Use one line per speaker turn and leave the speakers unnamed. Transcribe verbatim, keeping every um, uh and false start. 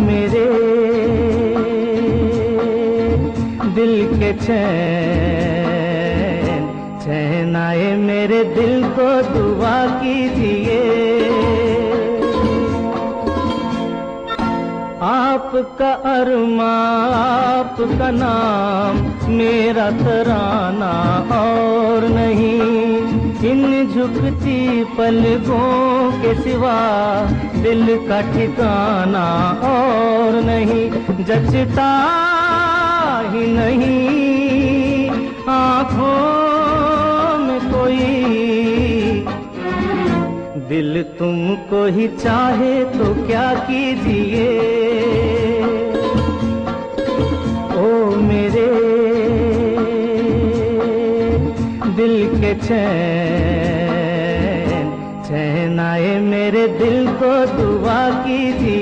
मेरे दिल के चैन, चैन आए मेरे दिल को दुआ कीजिए। आपका अरमा आपका नाम मेरा तराना और नहीं, इन झुकती पलकों के सिवा दिल का ठिकाना और नहीं। जचता ही नहीं आँखों में कोई, दिल तुमको ही चाहे तो क्या कीजिए। ओ मेरे दिल के चैन, चैन आए मेरे दिल को दुआ कीजिए।